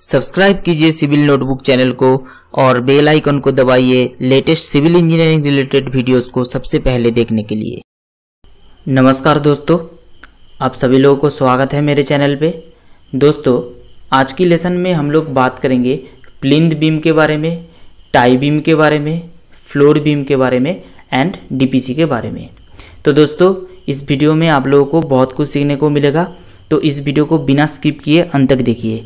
Subscribe कीजिए civil notebook channel को और बेल आइकन को दबाइए latest civil engineering related videos को सबसे पहले देखने के लिए। नमस्कार दोस्तों, आप सभी लोगों को स्वागत है मेरे चैनल पे। दोस्तों, आज की लेसन में हम लोग बात करेंगे प्लिंथ बीम के बारे में, टाई बीम के बारे में, फ्लोर बीम के बारे में एंड डीपीसी के बारे में। तो दोस्तों, इस वीडियो में आप लोगों को बहुत कुछ सीखने को मिलेगा, तो इस वीडियो को बिना स्किप किए अंत तक देखिए।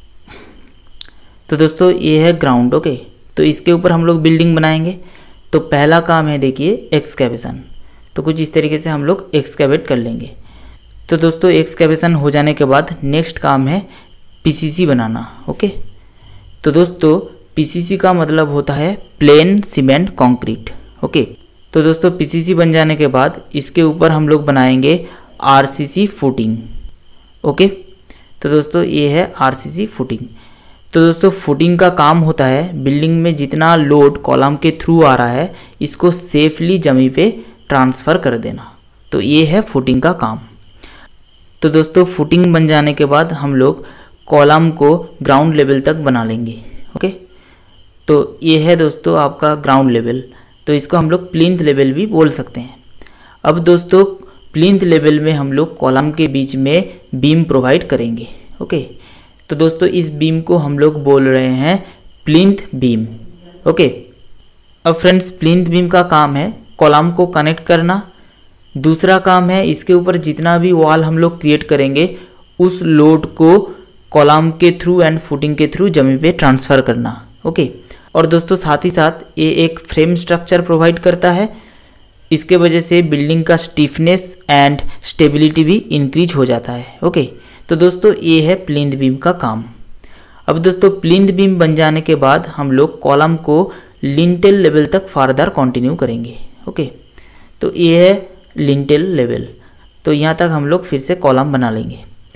तो दोस्तों, ये है ग्राउंड। ओके, तो इसके ऊपर हम लोग बिल्डिंग बनाएंगे। तो पहला काम है, देखिए, एक्सकैवेशन। तो कुछ इस तरीके से हम लोग एक्सकैवेट कर लेंगे। तो दोस्तों, एक्सकैवेशन हो जाने के बाद नेक्स्ट काम है पीसीसी बनाना। ओके, तो दोस्तों, पीसीसी का मतलब होता है प्लेन सीमेंट कंक्रीट। ओके, तो दोस्तों, पीसीसी बन जाने के बाद इसके ऊपर हम लोग बनाएंगे आरसीसी फुटिंग। ओके, तो दोस्तों, ये है आरसीसी फुटिंग। तो दोस्तों, फुटिंग का काम होता है बिल्डिंग में जितना लोड कॉलम के थ्रू आ रहा है इसको सेफली जमीन पे ट्रांसफ़र कर देना। तो ये है फुटिंग का काम। तो दोस्तों, फुटिंग बन जाने के बाद हम लोग कॉलम को ग्राउंड लेवल तक बना लेंगे। ओके, तो ये है दोस्तों आपका ग्राउंड लेवल। तो इसको हम लोग प्लिंथ लेवल भी बोल सकते हैं। अब दोस्तों, प्लिंथ लेवल में हम लोग कॉलम के बीच में बीम प्रोवाइड करेंगे। ओके, तो दोस्तों, इस बीम को हम लोग बोल रहे हैं प्लिंथ बीम। ओके, अब फ्रेंड्स, प्लिंथ बीम का काम है कॉलम को कनेक्ट करना। दूसरा काम है इसके ऊपर जितना भी वॉल हम लोग क्रिएट करेंगे उस लोड को कॉलम के थ्रू एंड फुटिंग के थ्रू जमीन पे ट्रांसफ़र करना। ओके, और दोस्तों, साथ ही साथ ये एक फ्रेम स्ट्रक्चर प्रोवाइड करता है। इसके वजह से बिल्डिंग का स्टिफनेस एंड स्टेबिलिटी भी इंक्रीज हो जाता है। ओके, तो दोस्तों, ये है प्लिंथ बीम का काम। अब दोस्तों, प्लिंथ बीम बन जाने के बाद हम लोग कॉलम को लिंटेल लेवल तक फार्दर कंटिन्यू करेंगे। ओके, तो ये है लिंटेल लेवल। तो यहाँ तक हम लोग फिर से कॉलम बना लेंगे।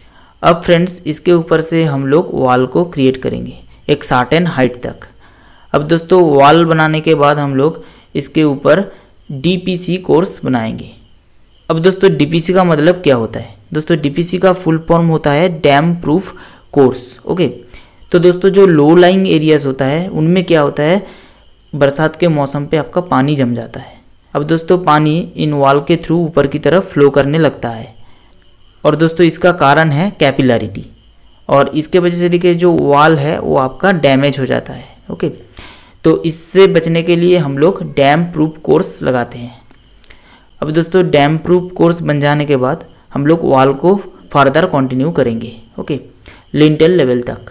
अब फ्रेंड्स, इसके ऊपर से हम लोग वॉल को क्रिएट करेंगे एक सर्टेन हाइट तक। अब दोस्तों, वॉल बनाने के बाद हम लोग इसके ऊपर डीपीसी कोर्स बनाएंगे। अब दोस्तों, डीपीसी का मतलब क्या होता है? दोस्तों, डीपीसी का फुल फॉर्म होता है डैम प्रूफ कोर्स। ओके, तो दोस्तों, जो लो लाइंग एरियाज होता है उनमें क्या होता है, बरसात के मौसम पे आपका पानी जम जाता है। अब दोस्तों, पानी इन वॉल के थ्रू ऊपर की तरफ फ्लो करने लगता है और दोस्तों, इसका कारण है कैपिलरिटी, और इसके वजह से देखिए जो वॉल है वो आपका डैमेज हो जाता है। ओके, तो इससे बचने के लिए हम लोग डैम प्रूफ कोर्स लगाते हैं। अब दोस्तों, डैम प्रूफ कोर्स बन जाने के बाद हम लोग वॉल को फर्दर कंटिन्यू करेंगे। ओके, लिंटेल लेवल तक।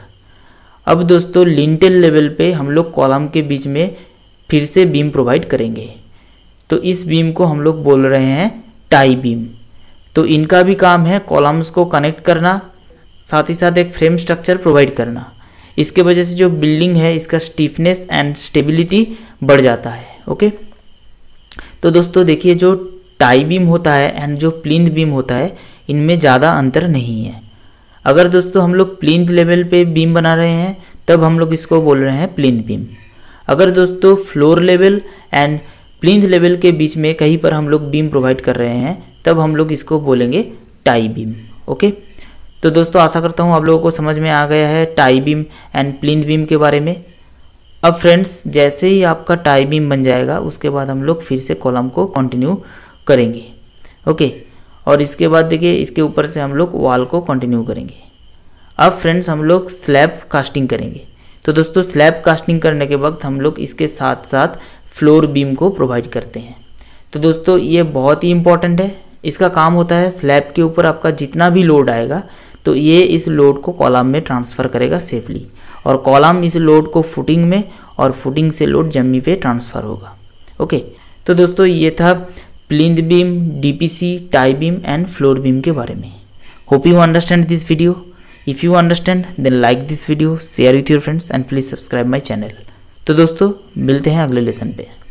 अब दोस्तों, लिंटेल लेवल पे हम लोग कॉलम के बीच में फिर से बीम प्रोवाइड करेंगे। तो इस बीम को हम लोग बोल रहे हैं टाई बीम। तो इनका भी काम है कॉलम्स को कनेक्ट करना, साथ ही साथ एक फ्रेम स्ट्रक्चर प्रोवाइड करना। इसके वजह से जो बिल्डिंग है इसका स्टिफनेस एंड स्टेबिलिटी बढ़ जाता है। ओके, तो दोस्तों देखिए, जो टाई बीम होता है एंड जो प्लिंथ बीम होता है इनमें ज़्यादा अंतर नहीं है। अगर दोस्तों हम लोग प्लिंथ लेवल पे बीम बना रहे हैं तब हम लोग इसको बोल रहे हैं प्लिंथ बीम। अगर दोस्तों floor level and plinth level के बीच में कहीं पर हम लोग बीम प्रोवाइड कर रहे हैं तब हम लोग इसको बोलेंगे टाई बीम। ओके, तो दोस्तों, आशा करता हूँ आप लोगों को समझ में आ गया है tie beam and plinth beam के बारे में। अब फ्रेंड्स, जैसे ही आपका टाई बीम बन जाएगा उसके बाद हम लोग फिर से कॉलम को कंटिन्यू करेंगे। ओके, और इसके बाद देखिए इसके ऊपर से हम लोग वॉल को कंटिन्यू करेंगे। अब फ्रेंड्स, हम लोग स्लैब कास्टिंग करेंगे। तो दोस्तों, स्लैब कास्टिंग करने के वक्त हम लोग इसके साथ साथ फ्लोर बीम को प्रोवाइड करते हैं। तो दोस्तों, ये बहुत ही इंपॉर्टेंट है। इसका काम होता है स्लैब के ऊपर आपका जितना भी लोड आएगा तो ये इस लोड को कॉलम में ट्रांसफ़र करेगा सेफली, और कॉलम इस लोड को फुटिंग में और फुटिंग से लोड जमीन पे ट्रांसफ़र होगा। ओके, तो दोस्तों, ये था plinth beam, DPC, tie beam and floor beam के बारे में। Hope you understand this video. If you understand then like this video, share with your friends and please subscribe my channel. तो दोस्तों, मिलते हैं अगले लेसन पे।